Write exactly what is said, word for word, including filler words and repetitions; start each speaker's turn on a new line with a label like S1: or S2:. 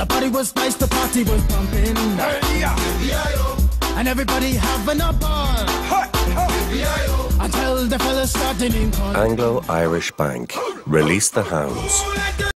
S1: The party was nice, the party was pumping. And everybody having a ball. Until the fellas started in call.
S2: Anglo-Irish Bank. Release the hounds.